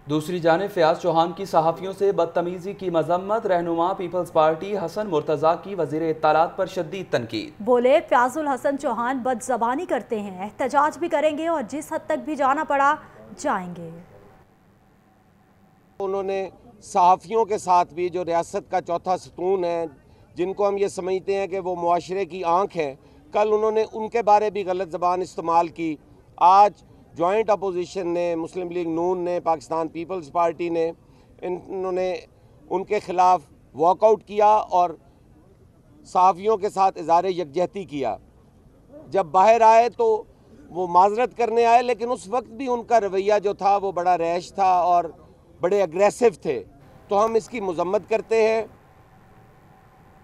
दूसरी जानिब फयाज चौहान की सहाफ़ियों से बदतमीज़ी की मजम्मत। रहनुमा पीपल्स पार्टी हसन मुर्तज़ा की वज़ीर इत्तलात पर शदीद तनकीद। बोले फयाज़-उल-हसन चौहान बदज़बानी करते हैं, एहतजाज भी करेंगे और जिस हद तक भी जाना पड़ा जाएंगे। उन्होंने सहाफ़ियों के साथ भी, जो रियासत का चौथा सतून है, जिनको हम ये समझते हैं कि वो मुआशरे की आँख हैं, कल उन्होंने उनके बारे भी गलत ज़बान इस्तेमाल की। आज जॉइंट अपोजिशन ने, मुस्लिम लीग नून ने, पाकिस्तान पीपल्स पार्टी ने, इन्होंने उनके ख़िलाफ़ वॉकआउट किया और सहाफ़ियों के साथ इज़हार यकजहती किया। जब बाहर आए तो वो माजरत करने आए, लेकिन उस वक्त भी उनका रवैया जो था वो बड़ा रैश था और बड़े अग्रेसिव थे। तो हम इसकी मजम्मत करते हैं।